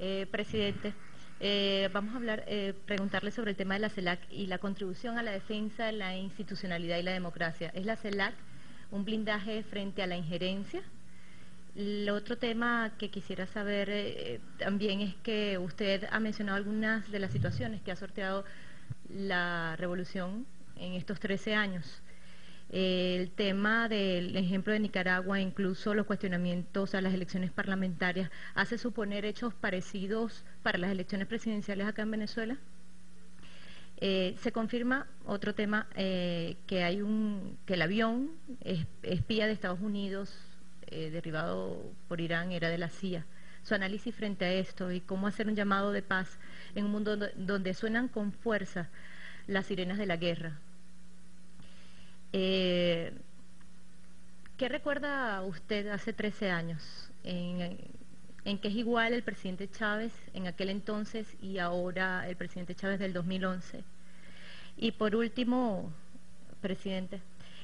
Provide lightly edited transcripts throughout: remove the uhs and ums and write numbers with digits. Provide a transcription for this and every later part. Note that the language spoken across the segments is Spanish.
Presidente, vamos a hablar, preguntarle sobre el tema de la CELAC y la contribución a la defensa de la institucionalidad y la democracia. ¿Es la CELAC un blindaje frente a la injerencia? El otro tema que quisiera saber también es que usted ha mencionado algunas de las situaciones que ha sorteado la revolución en estos 13 años. El tema del ejemplo de Nicaragua, incluso los cuestionamientos a las elecciones parlamentarias, ¿hace suponer hechos parecidos para las elecciones presidenciales acá en Venezuela? Se confirma otro tema, que el avión espía de Estados Unidos, derribado por Irán, era de la CIA. Su análisis frente a esto y cómo hacer un llamado de paz en un mundo donde suenan con fuerza las sirenas de la guerra. ¿Qué recuerda usted hace 13 años? ¿En qué es igual el presidente Chávez en aquel entonces y ahora el presidente Chávez del 2011? Y por último, presidente,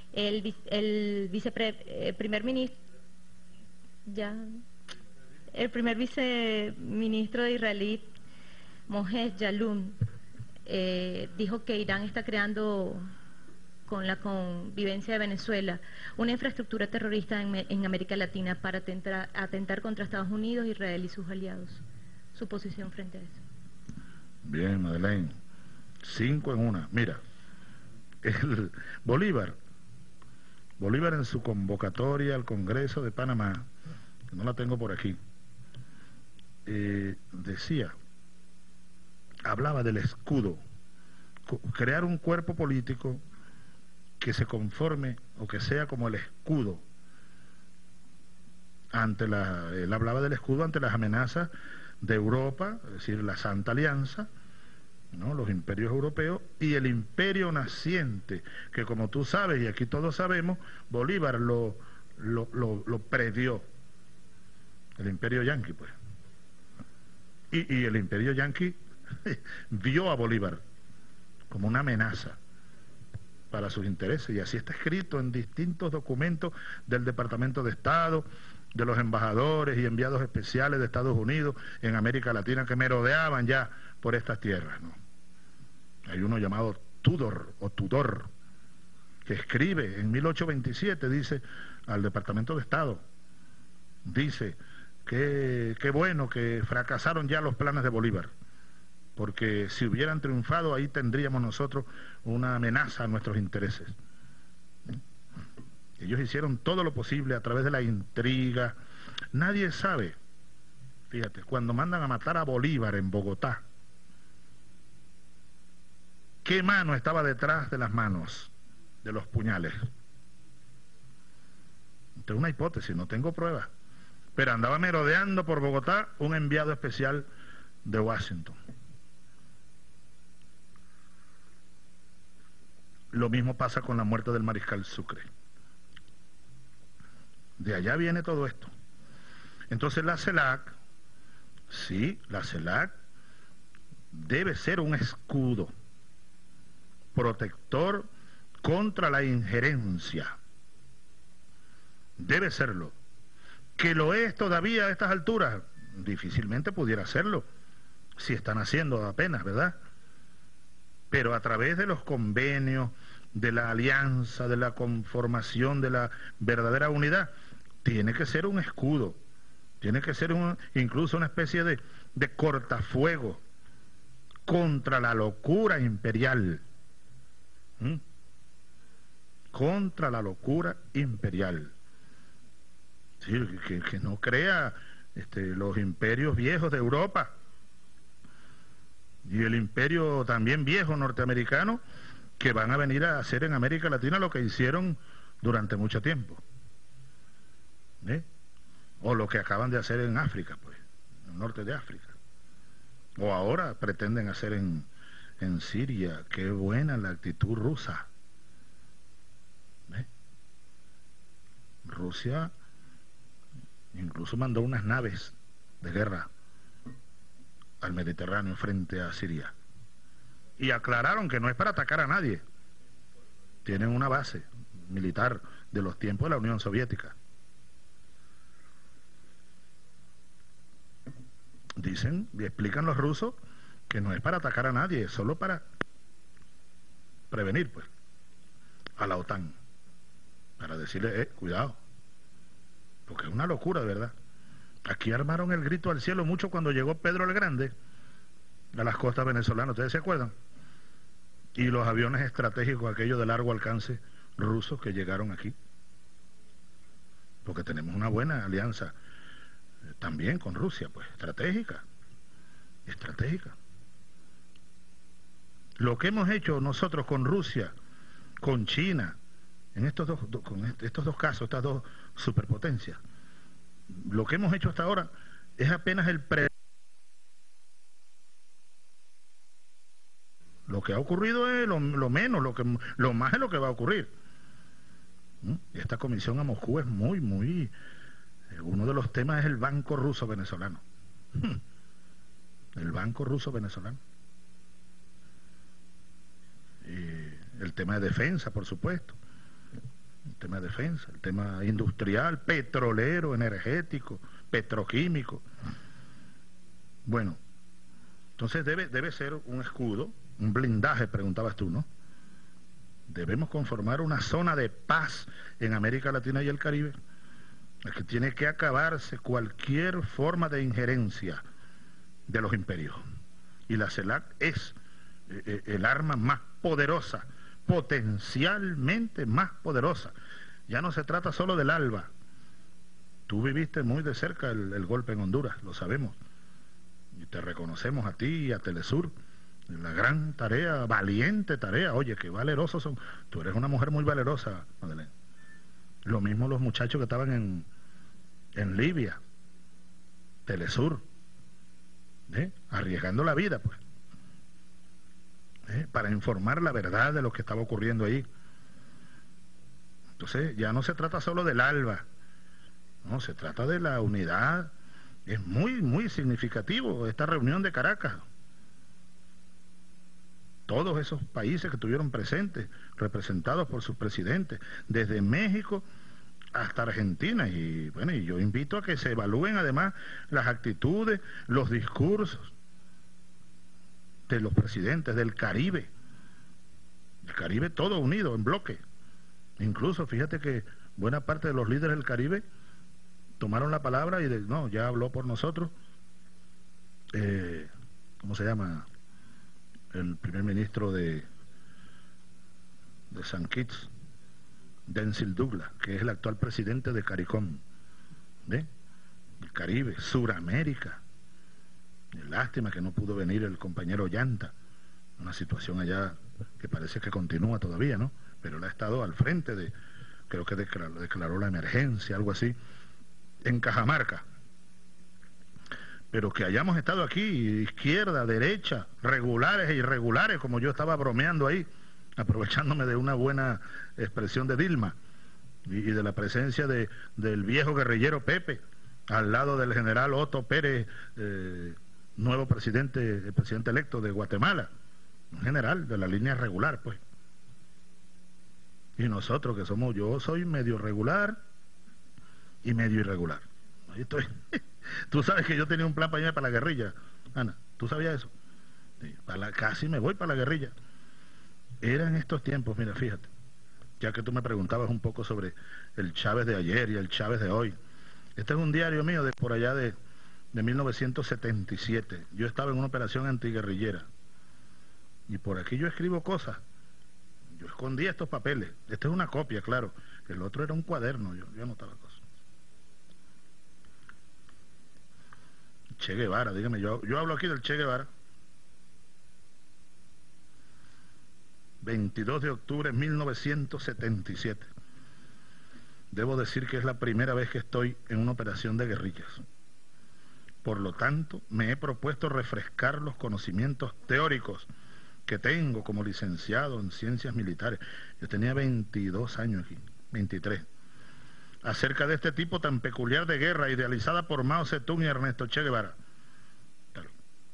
el primer viceministro de Israelí, Moshe Yaalon, dijo que Irán está creando, con la convivencia de Venezuela, una infraestructura terrorista en América Latina para atentar contra Estados Unidos, Israel y sus aliados. Su posición frente a eso. Bien, Madeleine. 5 en 1. Mira, Bolívar en su convocatoria al Congreso de Panamá, que no la tengo por aquí, hablaba del escudo, crear un cuerpo político que se conforme o que sea como el escudo él hablaba del escudo ante las amenazas de Europa, es decir, la Santa Alianza, ¿no? Los imperios europeos y el imperio naciente, que como tú sabes y aquí todos sabemos, Bolívar lo predió, el imperio yanqui, pues. Y el imperio yanqui vio a Bolívar como una amenaza para sus intereses, y así está escrito en distintos documentos del Departamento de Estado, de los embajadores y enviados especiales de Estados Unidos en América Latina que merodeaban ya por estas tierras, ¿no? Hay uno llamado Tudor, que escribe en 1827, dice, al Departamento de Estado, dice que qué bueno que fracasaron ya los planes de Bolívar, porque si hubieran triunfado ahí tendríamos nosotros una amenaza a nuestros intereses. Ellos hicieron todo lo posible a través de la intriga. Nadie sabe, fíjate, cuando mandan a matar a Bolívar en Bogotá, ¿qué mano estaba detrás de las manos de los puñales? Tengo una hipótesis, no tengo pruebas, pero andaba merodeando por Bogotá un enviado especial de Washington. Lo mismo pasa con la muerte del mariscal Sucre. De allá viene todo esto. Entonces la CELAC, sí, la CELAC debe ser un escudo protector contra la injerencia. Debe serlo. Que lo es todavía a estas alturas, difícilmente pudiera serlo, si están haciendo apenas, ¿verdad? Pero a través de los convenios, de la alianza, de la conformación, de la verdadera unidad, tiene que ser un escudo, tiene que ser incluso una especie de cortafuego contra la locura imperial. Contra la locura imperial. Sí, que no crea los imperios viejos de Europa y el imperio también viejo norteamericano, que van a venir a hacer en América Latina lo que hicieron durante mucho tiempo, o lo que acaban de hacer en África, pues, en el norte de África, o ahora pretenden hacer en Siria. Qué buena la actitud rusa. Rusia incluso mandó unas naves de guerra al Mediterráneo frente a Siria, y aclararon que no es para atacar a nadie, tienen una base militar de los tiempos de la Unión Soviética. dicen y explican los rusos que no es para atacar a nadie, es solo para prevenir, pues, a la OTAN, para decirle, cuidado, porque es una locura, de verdad. Aquí armaron el grito al cielo mucho cuando llegó Pedro el Grande a las costas venezolanas, ¿ustedes se acuerdan? Y los aviones estratégicos, aquellos de largo alcance rusos que llegaron aquí, porque tenemos una buena alianza también con Rusia, pues, estratégica. Lo que hemos hecho nosotros con Rusia, con China, en estos dos casos, estas dos superpotencias, lo que hemos hecho hasta ahora es apenas lo que ha ocurrido es lo menos, lo más es lo que va a ocurrir. Esta comisión a Moscú es muy uno de los temas es el Banco Ruso Venezolano. El Banco Ruso Venezolano. Y el tema de defensa, por supuesto. El tema de defensa, el tema industrial, petrolero, energético, petroquímico. Bueno, entonces debe ser un escudo, un blindaje, preguntabas tú, ¿no? Debemos conformar una zona de paz en América Latina y el Caribe. Es que tiene que acabarse cualquier forma de injerencia de los imperios. Y la CELAC es el arma más poderosa, potencialmente más poderosa. Ya no se trata solo del ALBA. Tú viviste muy de cerca el golpe en Honduras, lo sabemos. Y te reconocemos a ti y a Telesur la gran tarea, valiente tarea. Oye, qué valerosos son. Tú eres una mujer muy valerosa, Madeleine. Lo mismo los muchachos que estaban en Libia, Telesur, arriesgando la vida, pues, para informar la verdad de lo que estaba ocurriendo ahí. Entonces, ya no se trata solo del ALBA, no, se trata de la unidad. Es muy significativo esta reunión de Caracas. Todos esos países que estuvieron presentes, representados por sus presidentes, desde México hasta Argentina. Y bueno, y yo invito a que se evalúen además las actitudes, los discursos de los presidentes del Caribe. El Caribe todo unido, en bloque. Incluso, fíjate que buena parte de los líderes del Caribe tomaron la palabra y no, ya habló por nosotros. ¿Cómo se llama? El primer ministro de San Kitts, Denzil Douglas, que es el actual presidente de CARICOM, el Caribe, Suramérica. Lástima que no pudo venir el compañero Llanta, una situación allá que parece que continúa todavía, ¿no? Pero él ha estado al frente creo que declaró la emergencia, algo así, en Cajamarca. Pero que hayamos estado aquí, izquierda, derecha, regulares e irregulares, como yo estaba bromeando ahí, aprovechándome de una buena expresión de Dilma y de la presencia del viejo guerrillero Pepe, al lado del general Otto Pérez, nuevo presidente, el presidente electo de Guatemala, un general de la línea regular, pues. Y nosotros que somos, yo soy medio regular y medio irregular. Ahí estoy. Tú sabes que yo tenía un plan para irme para la guerrilla, Ana, ¿tú sabías eso? Sí, casi me voy para la guerrilla. Eran estos tiempos, mira, fíjate, ya que tú me preguntabas un poco sobre el Chávez de ayer y el Chávez de hoy. Este es un diario mío de por allá de 1977. Yo estaba en una operación antiguerrillera y por aquí yo escribo cosas. Yo escondía estos papeles. Esta es una copia, claro. El otro era un cuaderno, yo anotaba cosas. Che Guevara, dígame, yo hablo aquí del Che Guevara. 22 de octubre de 1977. Debo decir que es la primera vez que estoy en una operación de guerrillas. Por lo tanto, me he propuesto refrescar los conocimientos teóricos que tengo como licenciado en ciencias militares. Yo tenía 22 años aquí, 23. Acerca de este tipo tan peculiar de guerra idealizada por Mao Zedong y Ernesto Che Guevara. Claro.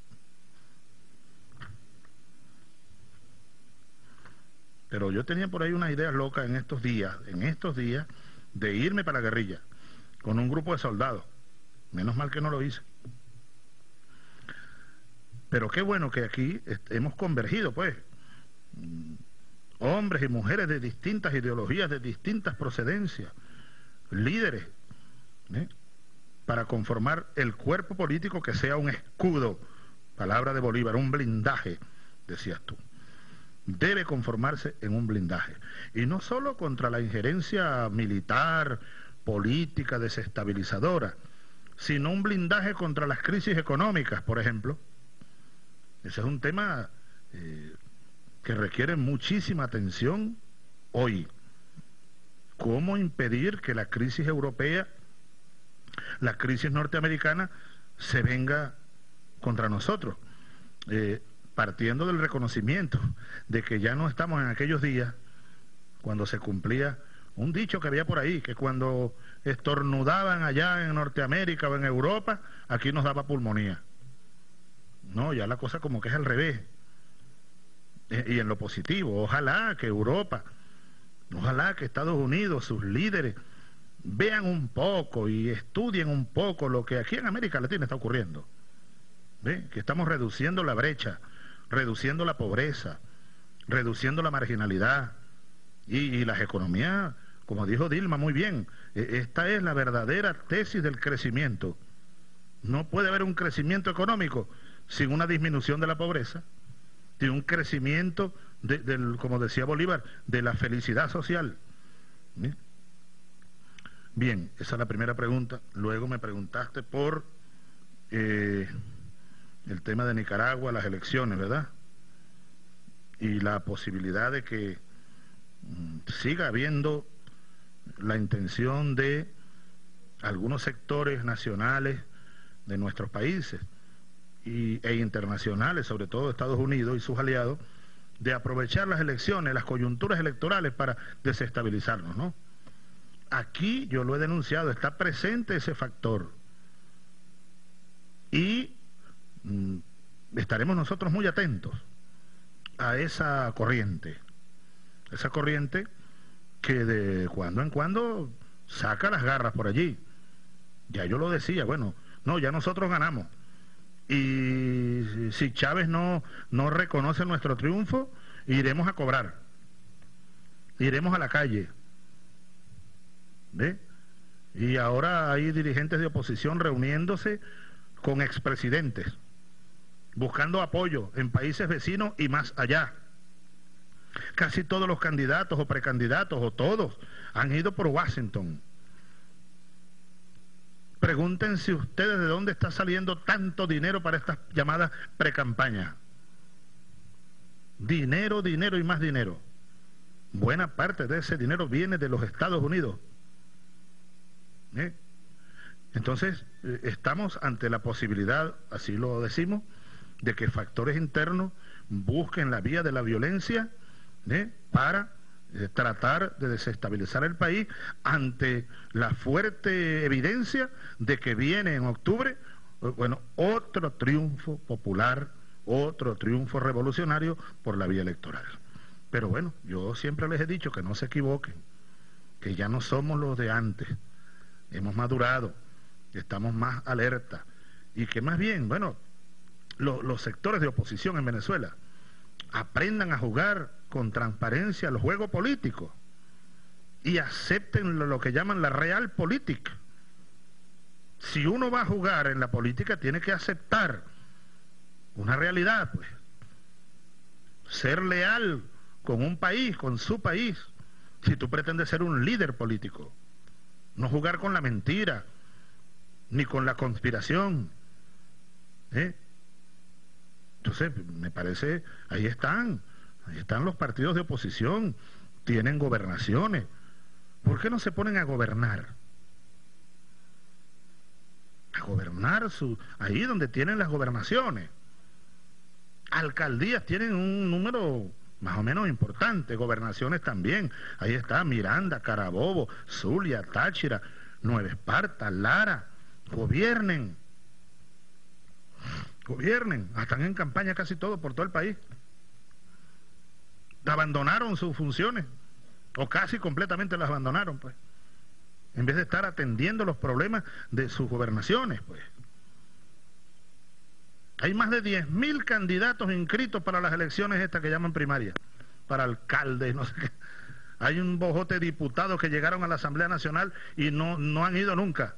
Pero yo tenía por ahí unas ideas locas en estos días, de irme para la guerrilla, con un grupo de soldados. Menos mal que no lo hice. Pero qué bueno que aquí hemos convergido, pues, hombres y mujeres de distintas ideologías, de distintas procedencias, líderes, ¿eh?, para conformar el cuerpo político que sea un escudo, palabra de Bolívar, un blindaje, decías tú. Debe conformarse en un blindaje. Y no solo contra la injerencia militar, política, desestabilizadora, sino un blindaje contra las crisis económicas, por ejemplo. Ese es un tema que requiere muchísima atención hoy. ¿Cómo impedir que la crisis europea, la crisis norteamericana, se venga contra nosotros? Partiendo del reconocimiento de que ya no estamos en aquellos días cuando se cumplía un dicho que había por ahí, que cuando estornudaban allá en Norteamérica o en Europa, aquí nos daba pulmonía. No, ya la cosa como que es al revés. Y en lo positivo, ojalá que Europa, ojalá que Estados Unidos, sus líderes, vean un poco y estudien un poco lo que aquí en América Latina está ocurriendo. ¿Ve? Que estamos reduciendo la brecha, reduciendo la pobreza, reduciendo la marginalidad y las economías, como dijo Dilma muy bien, esta es la verdadera tesis del crecimiento. No puede haber un crecimiento económico sin una disminución de la pobreza, sin un crecimiento, como decía Bolívar, de la felicidad social. ¿Sí? Bien, esa es la primera pregunta. Luego me preguntaste por el tema de Nicaragua, las elecciones, ¿verdad? Y la posibilidad de que siga habiendo la intención de algunos sectores nacionales de nuestros países e internacionales, sobre todo Estados Unidos y sus aliados, de aprovechar las elecciones, las coyunturas electorales para desestabilizarnos, ¿no? Aquí yo lo he denunciado, está presente ese factor y estaremos nosotros muy atentos a esa corriente que de cuando en cuando saca las garras por allí. Ya yo lo decía, bueno, no, ya nosotros ganamos. Y si Chávez no reconoce nuestro triunfo, iremos a cobrar. Iremos a la calle. ¿Ve? Y ahora hay dirigentes de oposición reuniéndose con expresidentes, buscando apoyo en países vecinos y más allá. Casi todos los candidatos o precandidatos, o todos, han ido por Washington. Pregúntense ustedes de dónde está saliendo tanto dinero para estas llamadas precampañas. Dinero, dinero y más dinero. Buena parte de ese dinero viene de los Estados Unidos. Entonces, estamos ante la posibilidad, así lo decimos, de que factores internos busquen la vía de la violencia para tratar de desestabilizar el país ante la fuerte evidencia de que viene en octubre, bueno, otro triunfo popular, otro triunfo revolucionario por la vía electoral. Pero bueno, yo siempre les he dicho que no se equivoquen, que ya no somos los de antes, hemos madurado, estamos más alerta y que más bien, bueno, los sectores de oposición en Venezuela aprendan a jugar con transparencia el juego político y acepten lo que llaman la realpolitik. Si uno va a jugar en la política, tiene que aceptar una realidad, pues. Ser leal con un país, con su país, si tú pretendes ser un líder político. No jugar con la mentira, ni con la conspiración. Entonces, me parece, ahí están los partidos de oposición, tienen gobernaciones. ¿Por qué no se ponen a gobernar? A gobernar ahí donde tienen las gobernaciones. Alcaldías tienen un número más o menos importante, gobernaciones también. Ahí está Miranda, Carabobo, Zulia, Táchira, Nueva Esparta, Lara. Gobiernen. Están en campaña casi todos por todo el país. Abandonaron sus funciones, o casi completamente las abandonaron, pues, en vez de estar atendiendo los problemas de sus gobernaciones, pues. Hay más de 10.000 candidatos inscritos para las elecciones estas que llaman primaria, para alcalde, no sé qué. Hay un bojote de diputados que llegaron a la Asamblea Nacional y no han ido nunca.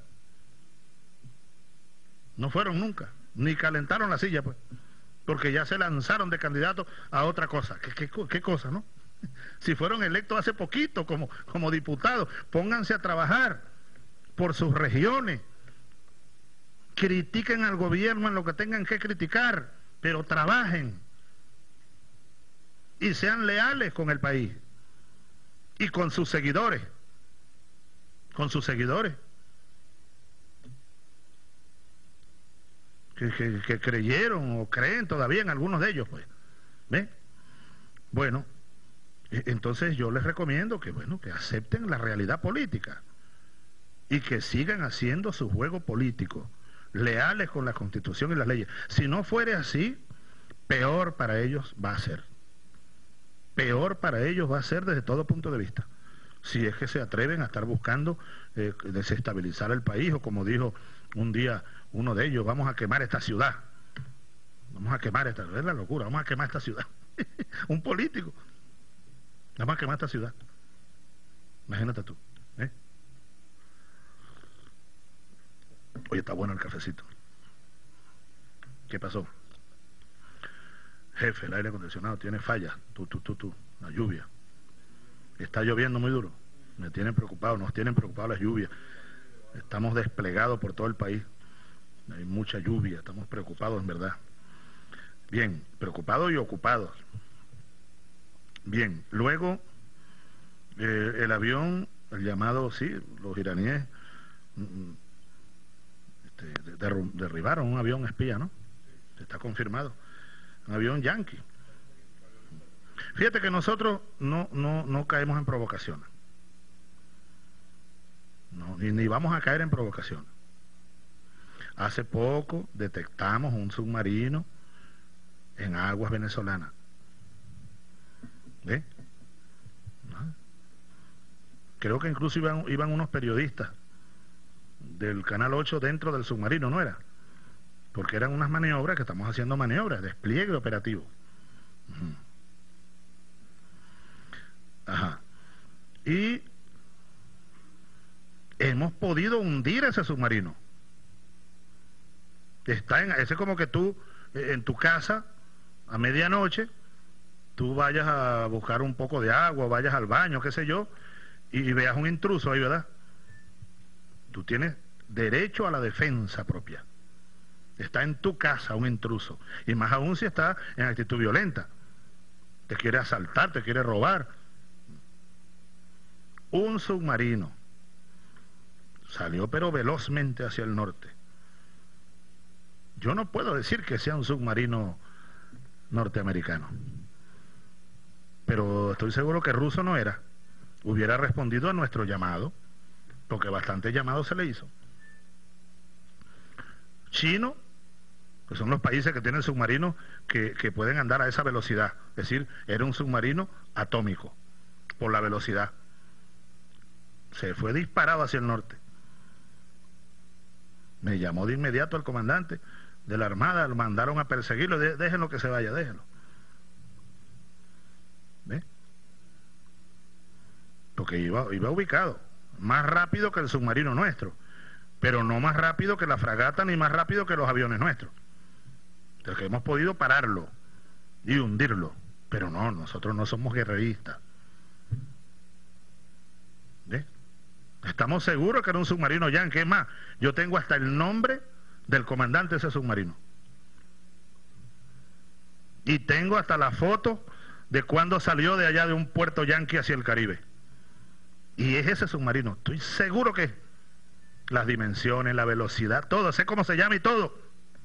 No fueron nunca, ni calentaron la silla, pues, porque ya se lanzaron de candidatos a otra cosa. ¿Qué cosa, no? Si fueron electos hace poquito como diputados, pónganse a trabajar por sus regiones. Critiquen al gobierno en lo que tengan que criticar, pero trabajen y sean leales con el país y con sus seguidores, que creyeron o creen todavía en algunos de ellos, pues. ¿Ve? Bueno, entonces yo les recomiendo que acepten la realidad política y que sigan haciendo su juego político, leales con la Constitución y las leyes. Si no fuere así, peor para ellos va a ser. Peor para ellos va a ser desde todo punto de vista. Si es que se atreven a estar buscando desestabilizar el país, o como dijo un día uno de ellos, vamos a quemar esta ciudad. Vamos a quemar esta, es la locura, vamos a quemar esta ciudad. Un político. Vamos a quemar esta ciudad. Imagínate tú. Oye, está bueno el cafecito. ¿Qué pasó? Jefe, el aire acondicionado tiene fallas. La lluvia. Está lloviendo muy duro. Me tienen preocupado, nos tienen preocupados las lluvias. Estamos desplegados por todo el país. Hay mucha lluvia, estamos preocupados en verdad. Bien, preocupados y ocupados. Bien, luego el avión, el llamado, sí, los iraníes derribaron un avión espía, ¿no? Está confirmado. Un avión yanqui. Fíjate que nosotros no caemos en provocaciones. No, ni vamos a caer en provocaciones. Hace poco detectamos un submarino en aguas venezolanas. ¿Ve? ¿No? Creo que incluso iban unos periodistas del Canal 8 dentro del submarino, ¿no era? Porque eran unas maniobras, que estamos haciendo maniobras, despliegue operativo. Ajá. Y hemos podido hundir ese submarino. Ese es como que tú, en tu casa, a medianoche, tú vayas a buscar un poco de agua, vayas al baño, qué sé yo, y veas un intruso ahí, ¿verdad? Tú tienes derecho a la defensa propia. Está en tu casa un intruso, y más aún si está en actitud violenta. Te quiere asaltar, te quiere robar. Un submarino salió pero velozmente hacia el norte. Yo no puedo decir que sea un submarino norteamericano, pero estoy seguro que ruso no era. Hubiera respondido a nuestro llamado, porque bastante llamado se le hizo. Chino, que son los países que tienen submarinos que pueden andar a esa velocidad. Es decir, era un submarino atómico, por la velocidad. Se fue disparado hacia el norte. Me llamó de inmediato el comandante de la Armada, lo mandaron a perseguirlo. Déjenlo que se vaya, déjenlo. ¿Ve? Porque iba ubicado, más rápido que el submarino nuestro, pero no más rápido que la fragata, ni más rápido que los aviones nuestros. Entonces, que hemos podido pararlo y hundirlo, pero no, nosotros no somos guerreristas. ¿Ve? Estamos seguros que era un submarino yanqui. Es más, yo tengo hasta el nombre del comandante de ese submarino. Y tengo hasta la foto de cuando salió de allá de un puerto yanqui hacia el Caribe. Y es ese submarino. Estoy seguro que es. Las dimensiones, la velocidad, todo. Sé cómo se llama y todo.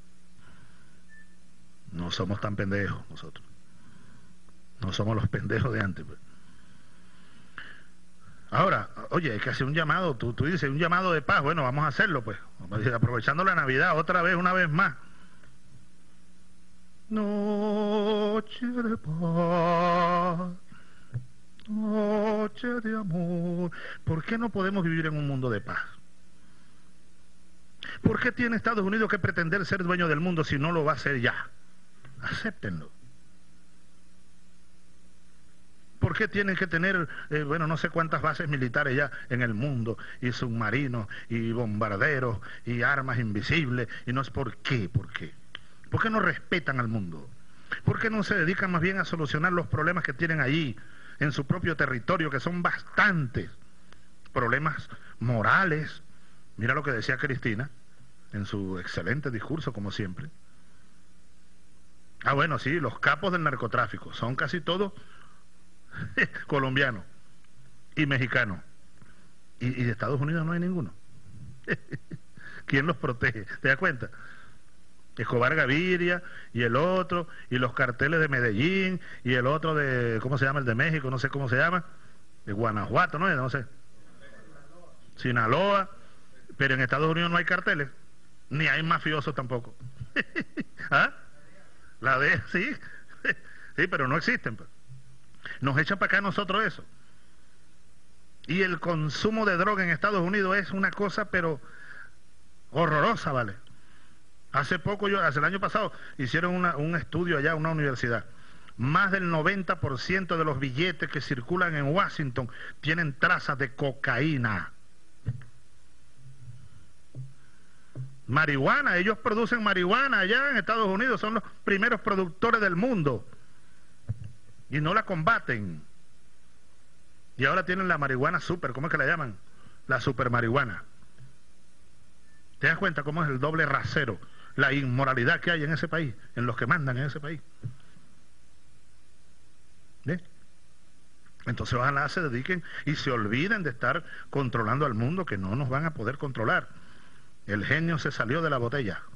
No somos tan pendejos nosotros. No somos los pendejos de antes, pues. Ahora, oye, hay que hacer un llamado, tú dices, un llamado de paz. Bueno, vamos a hacerlo, pues. Aprovechando la Navidad, una vez más. Noche de paz, noche de amor. ¿Por qué no podemos vivir en un mundo de paz? ¿Por qué tiene Estados Unidos que pretender ser dueño del mundo si no lo va a hacer ya? Acéptenlo. ¿Por qué tienen que tener, bueno, no sé cuántas bases militares ya en el mundo, y submarinos, y bombarderos, y armas invisibles? Y no es por qué, ¿por qué? ¿Por qué no respetan al mundo? ¿Por qué no se dedican más bien a solucionar los problemas que tienen allí, en su propio territorio, que son bastantes? Problemas morales. Mira lo que decía Cristina, en su excelente discurso, como siempre. Ah, bueno, sí, los capos del narcotráfico, son casi todos colombianos y mexicanos. Y de Estados Unidos no hay ninguno. ¿Quién los protege? ¿Te das cuenta? Escobar Gaviria y el otro, y los carteles de Medellín, y el otro de, ¿cómo se llama? El de México, no sé cómo se llama, de Guanajuato, no sé, Sinaloa. Pero en Estados Unidos no hay carteles, ni hay mafiosos tampoco. ¿Ah? La de, sí, sí, pero no existen, pues. Nos echan para acá nosotros eso. Y el consumo de droga en Estados Unidos es una cosa, pero horrorosa, ¿vale? Hace el año pasado, hicieron un estudio allá, una universidad. Más del 90% de los billetes que circulan en Washington tienen trazas de cocaína. Marihuana, ellos producen marihuana allá en Estados Unidos, son los primeros productores del mundo. Y no la combaten. Y ahora tienen la marihuana super, ¿cómo es que la llaman? La super marihuana. ¿Te das cuenta cómo es el doble rasero? La inmoralidad que hay en ese país, en los que mandan en ese país. ¿Ves? Entonces ojalá se dediquen y se olviden de estar controlando al mundo, que no nos van a poder controlar. El genio se salió de la botella.